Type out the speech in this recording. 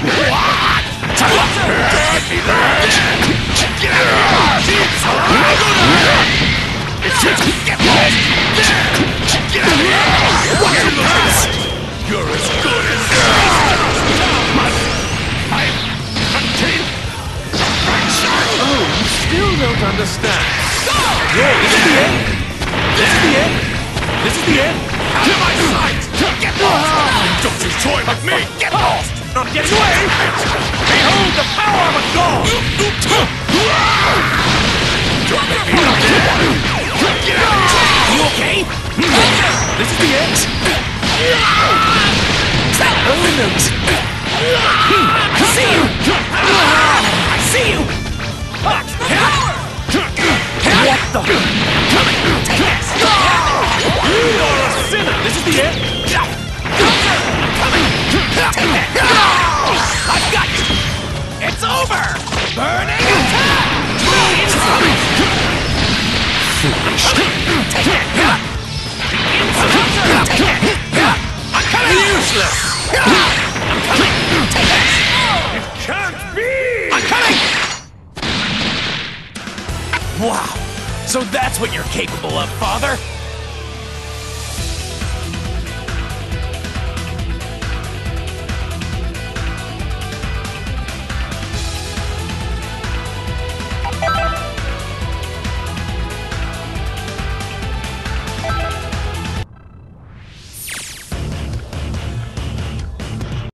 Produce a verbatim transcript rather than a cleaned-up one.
What? Get me there! Get out! Get lost! Get out of here! What are you doing? You're as good as I'm hunting. Oh, you still don't understand. Yeah, this is the end. This is the end. This is the end. To my sight! Get lost! Don't you toy with me! Get lost! Not getting away! Behold the power of a god! Get out! You okay? This is the end. Oh no! I see you! I see you! What the? You're a sinner! This is the end! I've got you! It's over! Burning attack! I'm coming! Useless! I'm coming! It can't be! I'm coming! Wow! So that's what you're capable of, Father?